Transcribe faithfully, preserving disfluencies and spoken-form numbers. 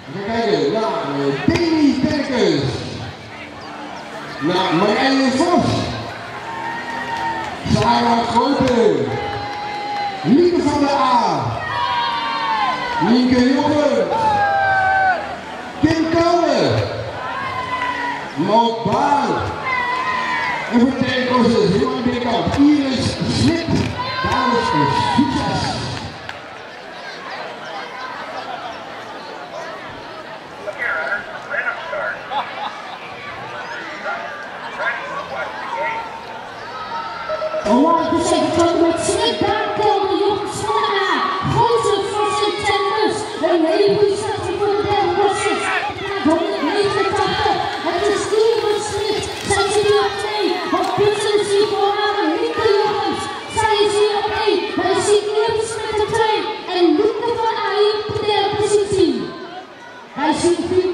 We gaan kijken naar Demi Kerkens. Naar Marije Vos. Sarah Grote. Lieke van der A. Nienke Jochert. Kim Kouwen. Maud Baan. En voor de tegenkosten heel aan de binnenkant Iris Smit. Dames en succes! Award de zeventig met Smit, Daan Kelder, Jochert van der A. Gozer voor Sint-Tenders. Een hele goede starter voor de derde klassers. honderdnegenentachtig. Het is Iris Smit. Zij zit hier op twee. Want Putsen is hier voor haar. Nienke Jochert. Zij is hier op één. Maar je ziet Iris Smit op twee. En Nienke van A hier op de derde positie. Hij ziet